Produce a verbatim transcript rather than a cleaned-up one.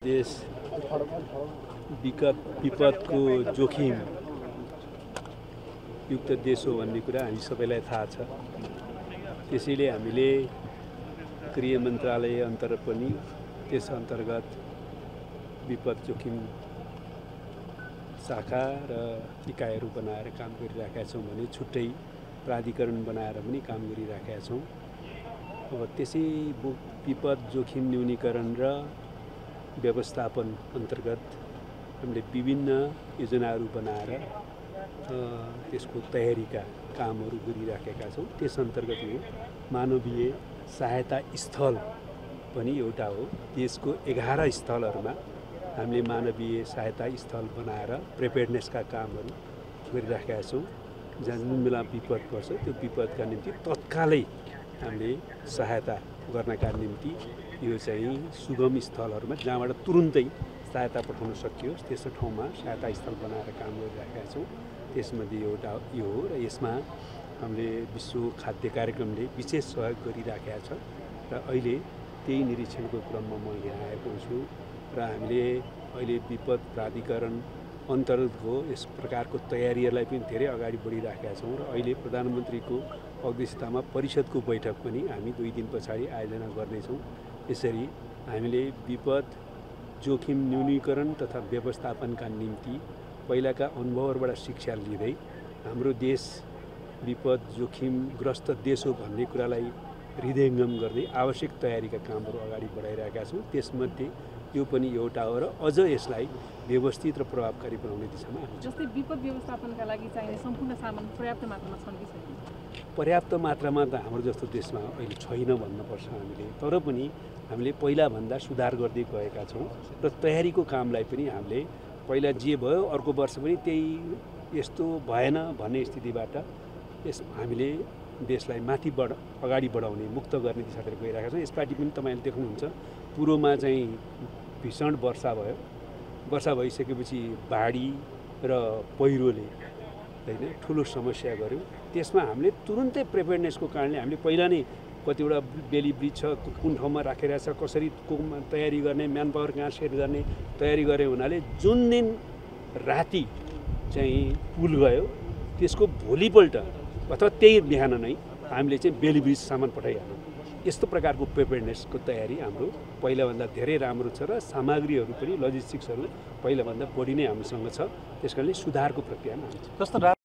देश विकट विपदको जोखिम युक्त देश हो भन्ने कुरा हामी सबैलाई थाहा छ। त्यसैले हामीले गृह मन्त्रालय अन्तर्गत पनि त्यस अन्तर्गत विपद जोखिम शाखा र इकाइहरू बनाएर काम गरिराखेका छौँ भने छुट्टै प्राधिकरण बनाएर पनि काम गरिराखेका छौँ। अब त्यसै विपद जोखिम न्यूनीकरण र व्यवस्थापन अन्तर्गत हामीले विभिन्न योजनाहरू बनाएर त्यसको तयारीका कामहरू गरिराखेका छौँ। त्यस अन्तर्गत यो मानवीय सहायता स्थल पनि एउटा हो। देशको एघार स्थलहरूमा हामीले मानवीय सहायता स्थल बनाएर प्रिपेयर्डनेसका कामहरू गरिराखेका छौँ। जहाँ जुन बेला विपद पर्छ त्यो विपदका निम्ति तत्कालै हामीले सहायता गर्नका निम्ति यो चाहिँ सुगम स्थलहरूमा जहाँबाट तुरुन्तै सहायता पठाउन सकियोस् त्यस्तो ठाउँमा सहायता स्थल बनाएर काम गरिराखेका छौँ। त्यसमध्ये एउटा यो हो र यसमा हामीले विश्व खाद्य कार्यक्रमले विशेष सहयोग गरिराखेका छ र अहिले त्यही निरीक्षणको क्रममा म यहाँ आएको छु र हामीले अहिले विपद प्राधिकरण अन्तर्गतको यस प्रकारको तयारीहरूलाई पनि धेरै अगाडि बढिराखेका छौँ र अहिले प्रधानमन्त्रीको अध्यक्षतामा परिषदको बैठक पनि हामी दुई दिन पछाडि आयोजना गर्नेछौँ। यसरी हामीले विपद जोखिम न्यूनीकरण तथा व्यवस्थापनका निम्ति पहिलाका अनुभवहरूबाट शिक्षा लिँदै हाम्रो देश विपद जोखिमग्रस्त देश हो भन्ने कुरालाई हृदयङ्गम गर्दै आवश्यक तयारीका कामहरू अगाडि बढाइरहेका छौँ। त्यसमध्ये यो पनि एउटा हो र अझ यसलाई व्यवस्थित र प्रभावकारी बनाउने दिशामा हामी जस्तै विपद व्यवस्थापनका लागि चाहिने सम्पूर्ण सामान पर्याप्त मात्रामा छन् कि छैन? पर्याप्त मात्रामा त हाम्रो जस्तो देशमा अहिले छैन भन्नुपर्छ हामीले। तर पनि हामीले पहिलाभन्दा सुधार गर्दै गएका छौँ र तयारीको कामलाई पनि हामीले पहिला जे भयो अर्को वर्ष पनि त्यही यस्तो भएन भन्ने स्थितिबाट यस हामीले देशलाई माथि बढ अगाडि बढाउने मुक्त गर्ने दिशातिर गइरहेका छौँ। यसपाटि पनि तपाईँले देख्नुहुन्छ पूर्वमा चाहिँ भीषण वर्षा भयो। वर्षा भइसकेपछि बाढी र पहिरोले होइन ठुलो समस्या गर्यो। त्यसमा हामीले तुरुन्तै प्रिपेयर्डनेसको कारणले हामीले पहिला नै कतिवटा बेली वृक्ष कुन ठाउँमा राखेर छ कसरी तयारी गर्ने म्यान पावर कहाँ सेट गर्ने तयारी गरे हुनाले जुन दिन राति चाहिँ पुल गयो त्यसको भोलिपल्ट अथवा त्यही बिहान नै हामीले चाहिँ बेली ब्रिज सामान पठाइहाल्यौँ। यस्तो प्रकारको प्रिपेयर्डनेसको तयारी हाम्रो पहिलाभन्दा धेरै राम्रो छ र सामग्रीहरू पनि लजिस्टिक्सहरू पहिलाभन्दा बढी नै हामीसँग छ। त्यसकारणले सुधारको प्रक्रियामा हामी छ।